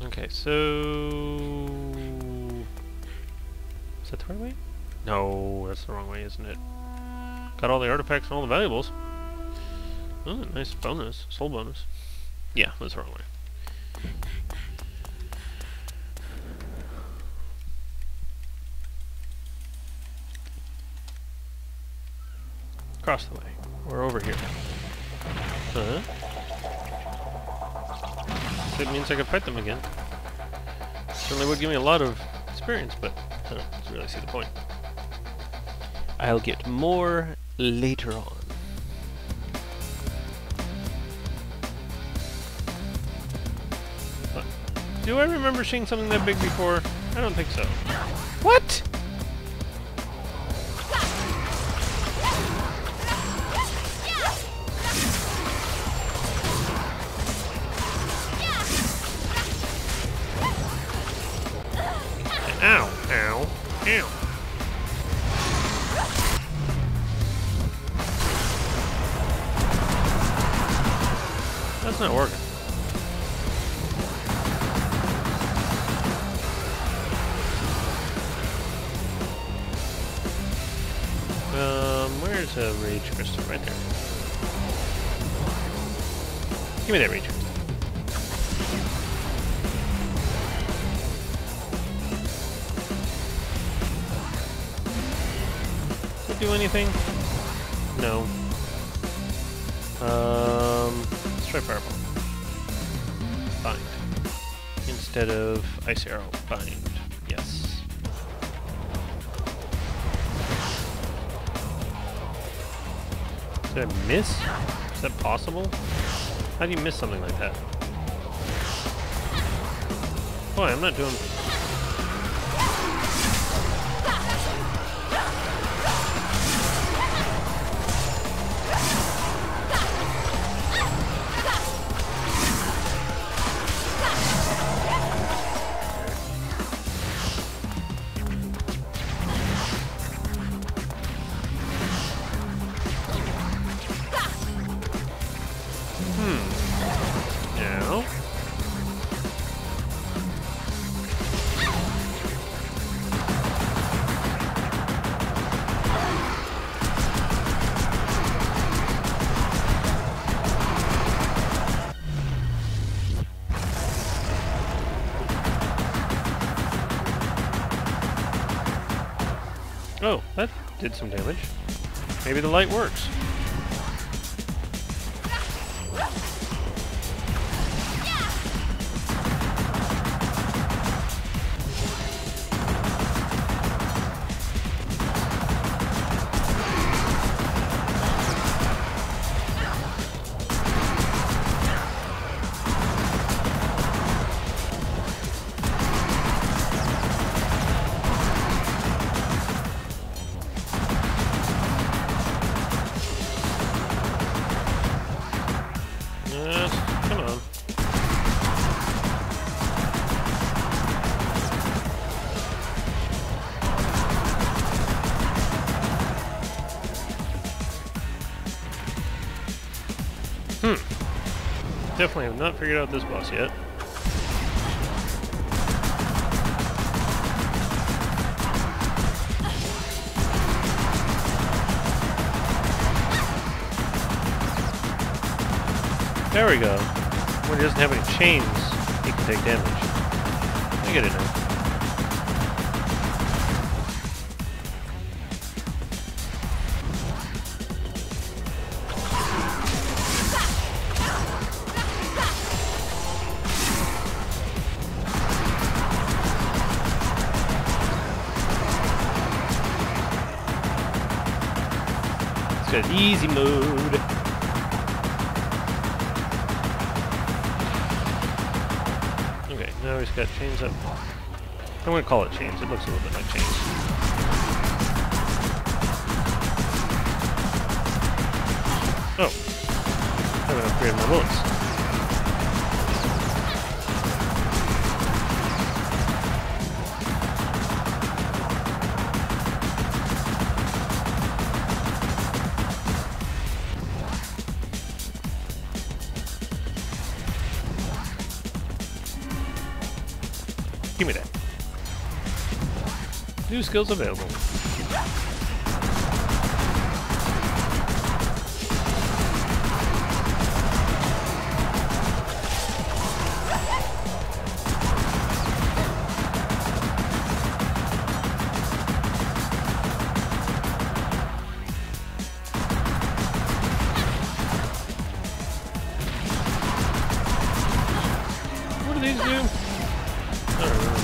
Okay, so... Is that the right way? No, that's the wrong way, isn't it? Got all the artifacts and all the valuables. Oh, nice bonus. Soul bonus. Yeah, that's the wrong way. Across the way. We're over here. Huh? It means I could fight them again. Certainly would give me a lot of experience, but I don't really see the point. I'll get more later on. But, do I remember seeing something that big before? I don't think so. What? Ow, ow, ow. That's not working. Where's a rage crystal? Right there. Give me that rage crystal. Do anything? No. Let's try Fireball. Bind. Instead of Ice Arrow. Bind. Yes. Did I miss? Is that possible? How do you miss something like that? Boy, I'm not doing... Oh, that did some damage. Maybe the light works. Come on. Definitely have not figured out this boss yet. There we go. When he doesn't have any chains, he can take damage. I get it now. It's got easy mode. Now he's got chains up. I'm going to call it chains. It looks a little bit like chains. Oh. I haven't upgraded my bullets. Give me that. New skills available. What do these do? I don't know.